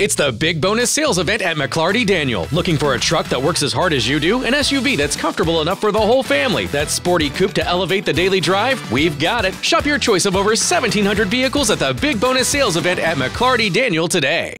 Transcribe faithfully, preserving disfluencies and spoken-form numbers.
It's the big bonus sales event at McLarty Daniel. Looking for a truck that works as hard as you do? An S U V that's comfortable enough for the whole family? That sporty coupe to elevate the daily drive? We've got it. Shop your choice of over seventeen hundred vehicles at the big bonus sales event at McLarty Daniel today.